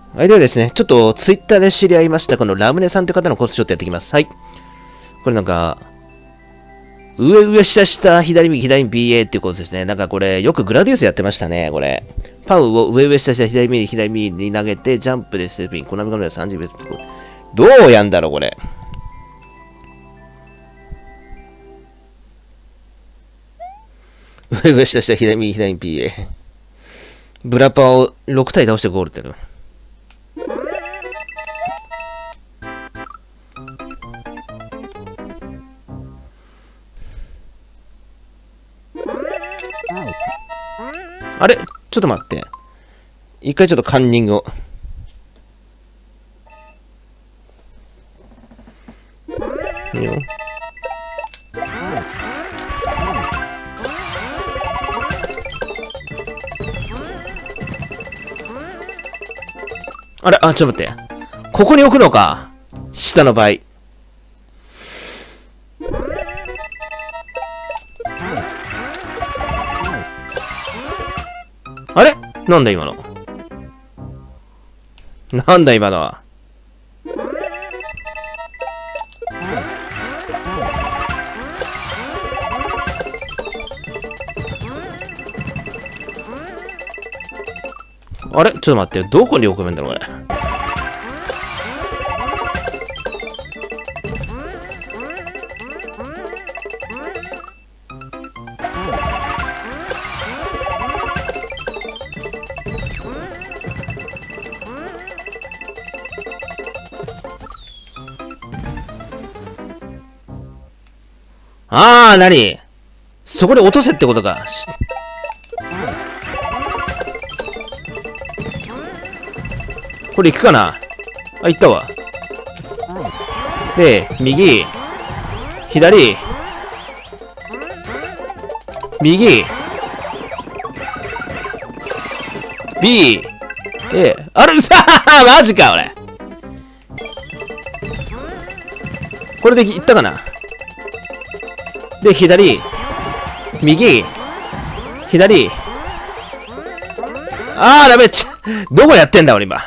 はい、ではですね、ちょっとツイッターで知り合いました、このラムネさんという方のコースちょっとやっていきます。はい。これなんか、上下下、左右、左右 BA っていうコースですね。なんかこれ、よくグラディウスやってましたね、これ。パウを上下下、左右、左右に投げて、ジャンプでステップイン、コナミコナミ30秒。どうやんだろう、これ。上下下、左右、左右 BA。ブラパーを6体倒してゴールってる。あれちょっと待って。一回ちょっとカンニングを。いいよ。あれちょっと待って。ここに置くのか。下の場合。あれなんだ今の。なんだ今のは。あれちょっと待って。どこに置くんだろうこれ。なにそこで落とせってことか。これ行くかな行ったわ。で、右、左、右、B、あれマジか、俺。これで行ったかなで、左、右、左。ダメどこやってんだ、俺今。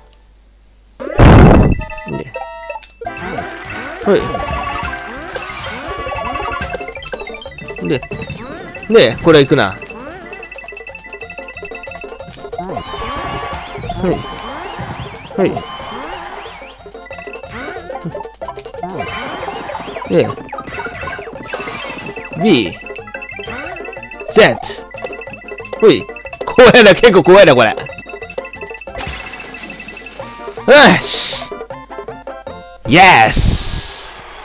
で、で、これ行くな。で、B、Z。怖いな、結構怖いな、これ。よし。イエス。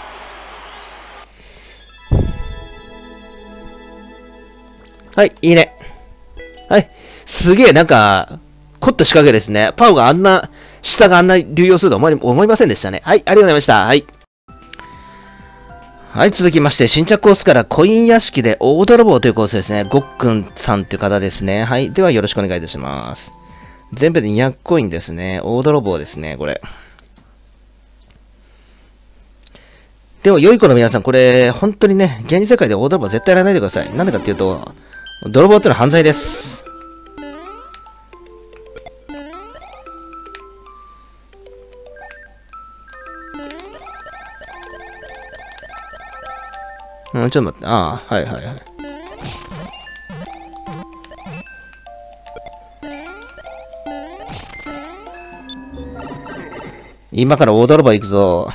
はい、いいね。はい。すげえ、なんか、凝った仕掛けですね。パウが下があんな流用すると思いませんでしたね。はい、ありがとうございました。はい。はい、続きまして、新着コースからコイン屋敷で大泥棒というコースですね。ごっくんさんという方ですね。はい。ではよろしくお願いいたします。全部で200コインですね。大泥棒ですね、これ。でも、良い子の皆さん、これ、本当にね、現実世界で大泥棒は絶対やらないでください。なんでかっていうと、泥棒ってのは犯罪です。ちょっと待って。はいはいはい。今から大泥棒行くぞ。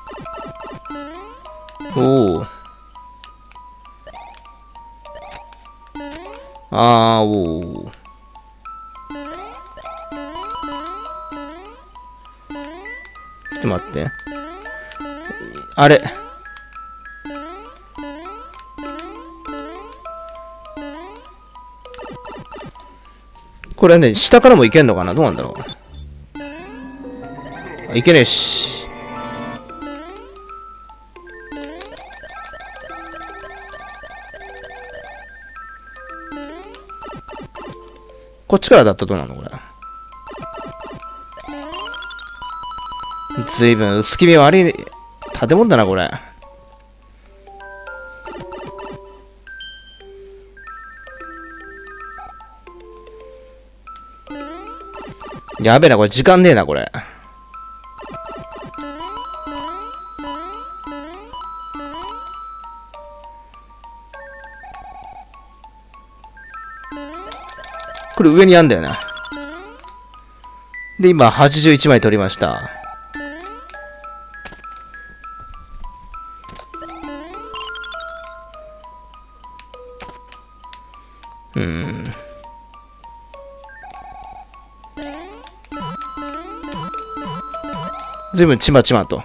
おお。ちょっと待って。あれ。これね、下からも行けんのかなどうなんだろう。いけねえし。こっちからだったらどうなのこれ。ずいぶん薄気味悪い建物だな、これ。 やべえな、これ時間ねえな、これ。これ上にあんだよな。で、今、81枚取りました。ずいぶんちまちまと。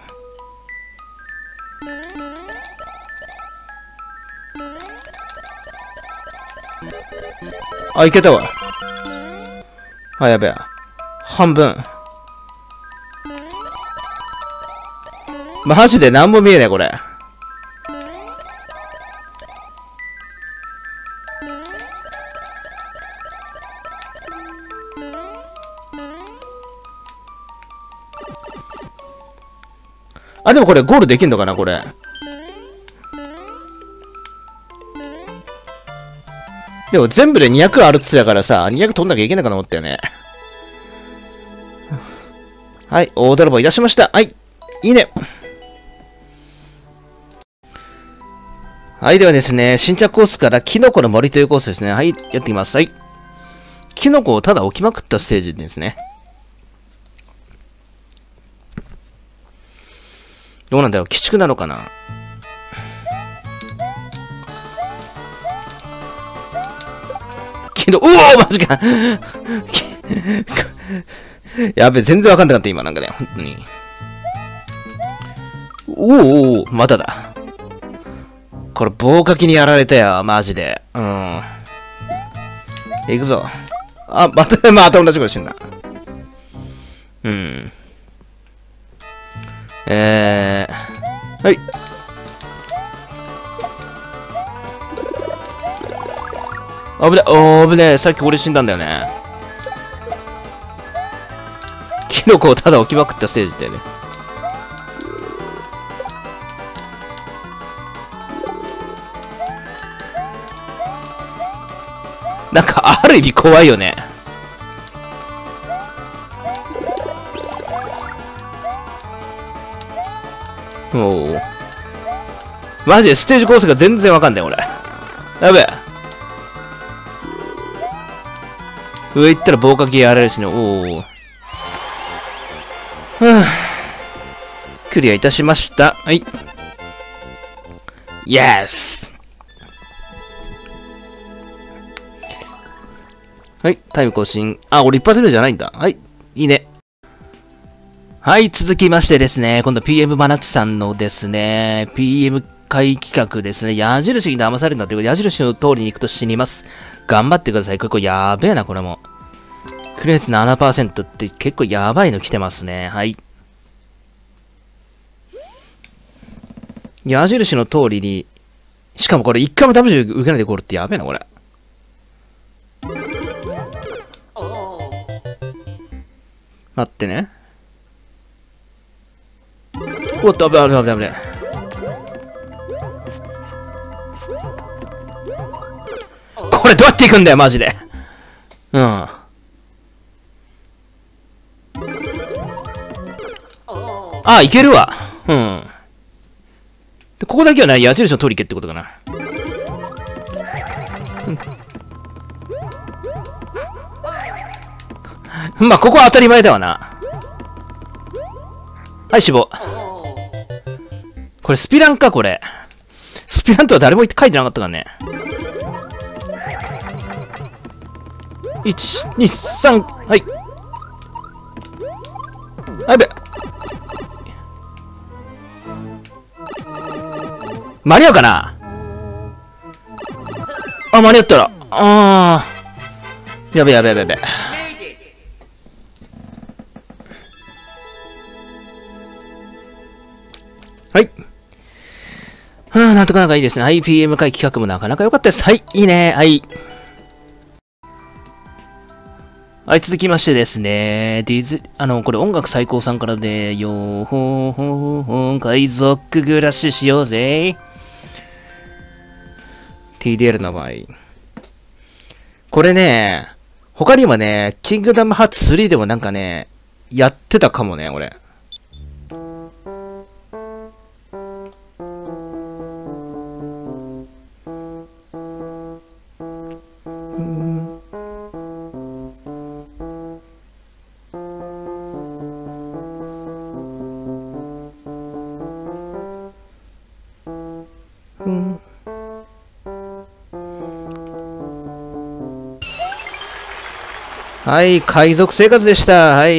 あ、いけたわ。あ、やべえ。半分。マジで何も見えねえ、これ。あ、でもこれゴールできんのかな、これ。でも全部で200あるっつやからさ、200取んなきゃいけないかと思ったよね。はい、大泥棒いたしました。はい、いいね。はい、ではですね、新着コースからキノコの森というコースですね。はい、やっていきます。はい。キノコをただ置きまくったステージですね。どうなんだろう、鬼畜なのかな。うおーマジかやべえ、全然わかんなかった、今なんかね、本当に。おおまだだ。これ、棒かきにやられたよ、マジで。うん。行くぞ。あ、また同じことしてんだ。うん。はい。危ねえ。さっき俺死んだんだよね。キノコをただ置きまくったステージだよね。なんか、ある意味怖いよね。おお。マジでステージコースが全然わかんない、俺。やべえ。上行ったら棒かけやられるしね。おお。クリアいたしました。はい。イエス。はい。タイム更新。あ、俺一発目じゃないんだ。はい。いいね。はい。続きましてですね。今度 PM マナチさんのですね、PM 会企画ですね。矢印に騙されるんだっていう矢印の通りに行くと死にます。頑張ってください。これやべえな、これも。クリア率 7% って結構やばいの来てますね。はい。矢印の通りに、しかもこれ一回もダメージ受けないでゴールってやべえな、これ。待ってね。おっと、危ない。これどうやって行くんだよ、マジで。うん。あ、いけるわ。うん。でここだけはね、矢印の通り消ってことかな。まあ、ここは当たり前だわな。はい、死亡。これスピランか、これ。スピランとは誰も書いてなかったからね。1、2、3、はい。やべ。間に合うかなあ、間に合ったら。やべ。はい。なんとかなんかいいですね。はい、PM 会企画もなかなか良かったです。はい、いいね。はい。はい、続きましてですね。これ音楽最高さんからで、海賊暮らししようぜ。TDL の場合。これね、 他にもね、キングダムハーツ3でもなんかね、やってたかもね、俺。はい、海賊生活でした。はい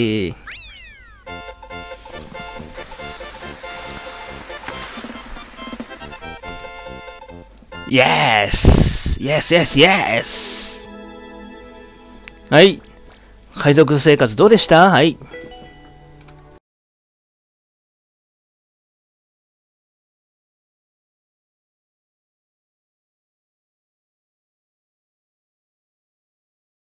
。Yes! Yes, yes, yes! はい。海賊生活どうでした？はい。